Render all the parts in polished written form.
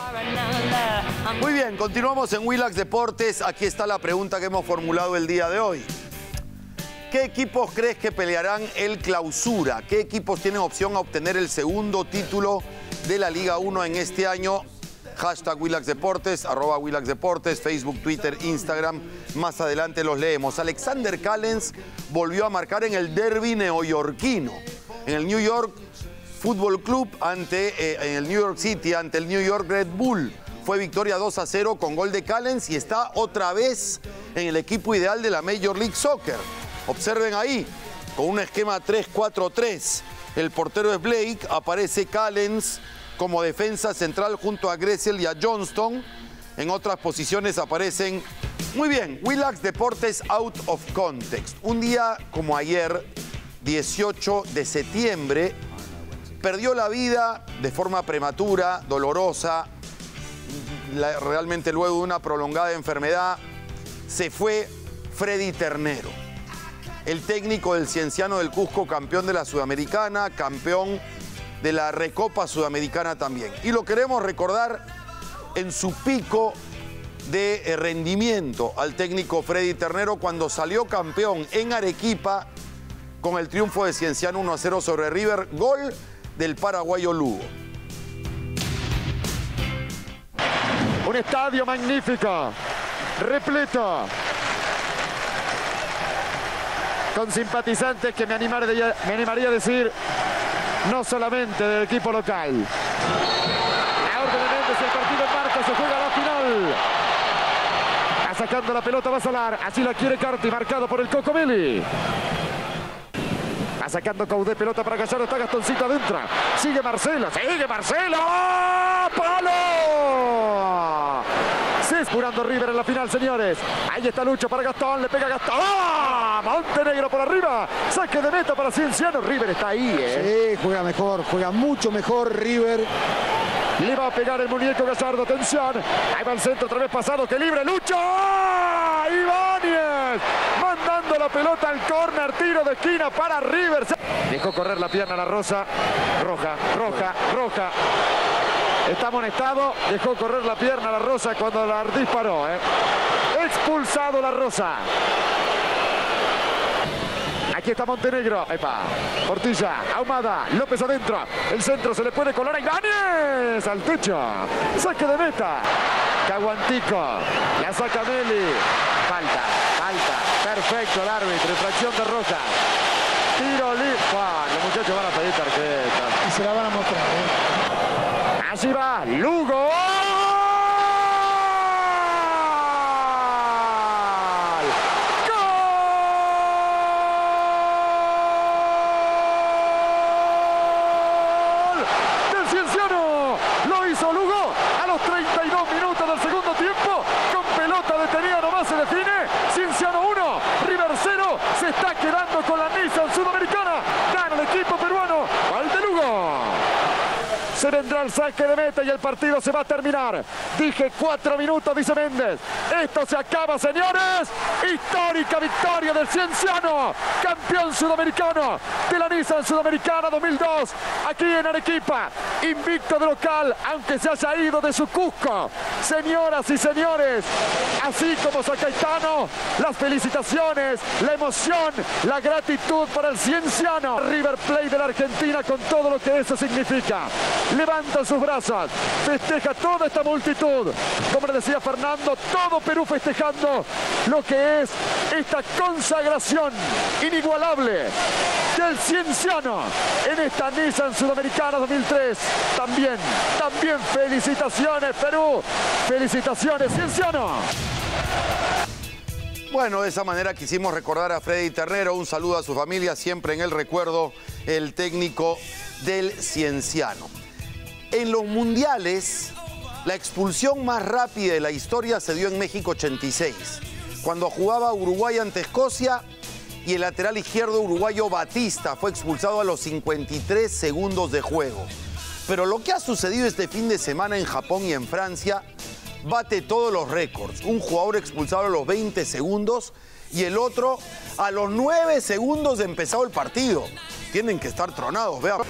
Muy bien, continuamos en Willax Deportes. Aquí está la pregunta que hemos formulado el día de hoy. ¿Qué equipos crees que pelearán el Clausura? ¿Qué equipos tienen opción a obtener el segundo título de la Liga 1 en este año? Hashtag Willax Deportes, @Willax Deportes, Facebook, Twitter, Instagram. Más adelante los leemos. Alexander Callens volvió a marcar en el derbi neoyorquino. En el New York Football Club en el New York City ante el New York Red Bull. Fue victoria 2-0 con gol de Callens y está otra vez en el equipo ideal de la Major League Soccer. Observen ahí, con un esquema 3-4-3. El portero es Blake, aparece Callens como defensa central junto a Gressel y a Johnston. En otras posiciones aparecen... Muy bien, Willax Deportes Out of Context. Un día como ayer, 18 de septiembre, perdió la vida de forma prematura, dolorosa, realmente luego de una prolongada enfermedad. Se fue Freddy Ternero, el técnico del Cienciano del Cusco, campeón de la Sudamericana, campeón de la Recopa Sudamericana también. Y lo queremos recordar en su pico de rendimiento al técnico Freddy Ternero cuando salió campeón en Arequipa con el triunfo de Cienciano 1-0 sobre River, gol del paraguayo Lugo. Un estadio magnífico, repleto, con simpatizantes que me animaría a decir no solamente del equipo local. La orden de Méndez, el partido en marcha, se juega a la final. Va sacando la pelota, va a Solar, así la quiere Carti, marcado por el Cocomeli. Va sacando Caudé, pelota para Gallardo, está Gastoncito adentro. Sigue Marcelo, ¡oh, palo! Se espurando River en la final, señores. Ahí está Lucho para Gastón, le pega Gastón. ¡Ah! Montenegro por arriba. Saque de meta para Cienciano. River está ahí, Sí, juega mejor, juega mucho mejor River. Le va a pegar el muñeco Gallardo, atención. Ahí va el centro otra vez pasado, que libre Lucho. ¡Ah! Ibáñez mandando la pelota al córner, tiro de esquina para River. Dejó correr la pierna La Rosa. Roja. Está amonestado, dejó correr la pierna La Rosa cuando la disparó. Expulsado La Rosa. Aquí está Montenegro. Epa. Portilla, Ahumada, López adentro. El centro se le puede colar a Ibáñez. Al techo. Saque de meta. Caguantico. La saca Meli. Falta. Perfecto el árbitro. Infracción de Roja. Tiro libre. Los muchachos van a pedir tarjeta. Y se la van a mostrar. Allí va Lugo. Se vendrá el saque de meta y el partido se va a terminar. Dije 4 minutos, dice Méndez. Esto se acaba, señores. Histórica victoria del Cienciano, campeón sudamericano de la Nissan Sudamericana 2002. Aquí en Arequipa, invicto de local, aunque se haya ido de su Cusco. Señoras y señores, así como Sacaitano, las felicitaciones, la emoción, la gratitud para el Cienciano. River Plate de la Argentina con todo lo que eso significa. Levanta sus brazos, festeja toda esta multitud. Como le decía Fernando, todo Perú festejando lo que es esta consagración inigualable del Cienciano en esta Nissan Sudamericana 2003. También felicitaciones Perú, felicitaciones Cienciano. Bueno, de esa manera quisimos recordar a Freddy Ternero. Un saludo a su familia, siempre en el recuerdo, el técnico del Cienciano. En los mundiales, la expulsión más rápida de la historia se dio en México 86, cuando jugaba Uruguay ante Escocia y el lateral izquierdo uruguayo Batista fue expulsado a los 53 segundos de juego. Pero lo que ha sucedido este fin de semana en Japón y en Francia bate todos los récords. Un jugador expulsado a los 20 segundos y el otro a los 9 segundos de empezado el partido. Tienen que estar tronados, vean.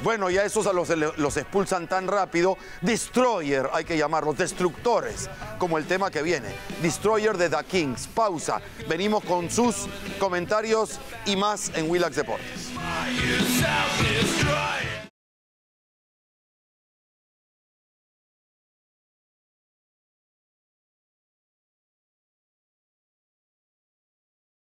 Bueno, ya esos a los expulsan tan rápido. Destroyer, hay que llamarlos, destructores, como el tema que viene. Destroyer de The Kings. Pausa. Venimos con sus comentarios y más en Willax Deportes.